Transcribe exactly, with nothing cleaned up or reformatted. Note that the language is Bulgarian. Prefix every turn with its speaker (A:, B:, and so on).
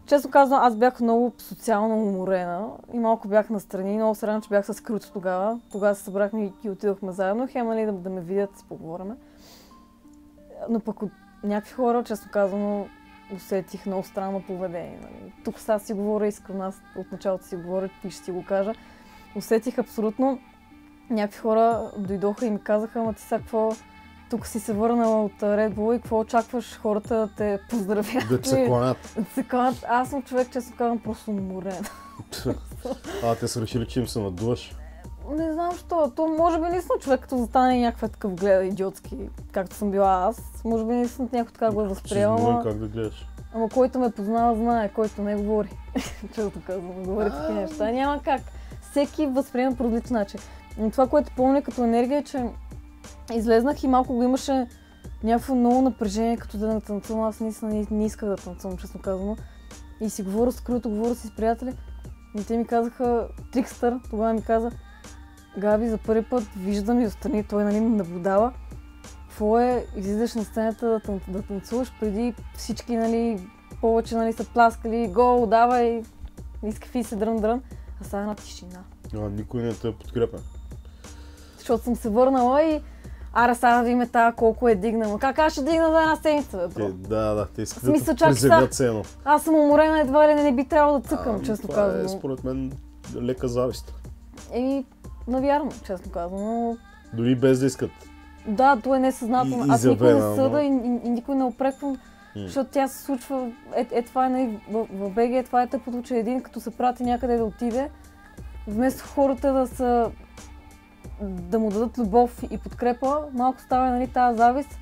A: честно казвам, аз бях много социално уморена и малко бях настрани. Много се радвам, че бях с Крито тогава. Тогава се събрахме и отидохме заедно. Хем, нали, да, да ме видят, да си поговорим. Но пък от някакви хора, честно казвам, усетих много странно поведение. Нали. Тук сега си говоря искрено, аз от началото си говоря и ще си го кажа. Усетих абсолютно. Някакви хора дойдоха и ми казаха, ама ти сега какво, тук си се върнала от Red Bull и какво очакваш хората да те поздравят?
B: Да те се кланят.
A: Да те се кланят. Аз съм човек, честно казвам, просто уморен.
B: А, те са решили, че им се надуваш?
A: Не знам защо. То може би наистина човек, като застане някакъв такъв гледа идиотски, както съм била аз. Може би наистина някой така го е възприема.
B: Ама... как да гледаш?
A: Ама който ме познава, знае, който не говори. Често казвам, говори такива неща. Няма как. Всеки възприема по различен начин. Но това, което помня като енергия е, че излезнах и малко го имаше някакво много напрежение, като да не танцувам. Аз наистина не, не исках да танцувам, честно казано. И си говоря с Крито, говоря си с приятели. И те ми казаха, Трикстър, тогава ми каза, Габи, за първи път виждам и отстрани, той, нали, ме наблюдава. Какво е, излизаш на сцената да, тан, да танцуваш, преди всички, нали, повече, нали, са пласкали, гол, давай, изкафи се дрън-дрън. А сега една тишина.
B: А, никой не те подкрепя.
A: Защото съм се върнала и аре сега да видим тази колко е дигнала. Как аз ще дигна за една седмица, бе, бро?
B: Те, да, да, те искат
A: Смисъл,
B: да преземят цено.
A: Аз съм уморена, едва ли не, не би трябвало да цъкам,
B: а,
A: честно
B: това
A: казвам.
B: е според мен лека завист.
A: Еми, навярно, честно казвам, но...
B: Дори без да искат.
A: Да, то е несъзнателно.
B: И,
A: аз никой не
B: но...
A: съда и, и, и никой не опреквам, mm. защото тя се случва, е, е това е, нали, в, в БГ това е тъпото, че един като се прати някъде да отиде, вместо хората да са, да му дадат любов и подкрепа, малко става, нали, тази завист.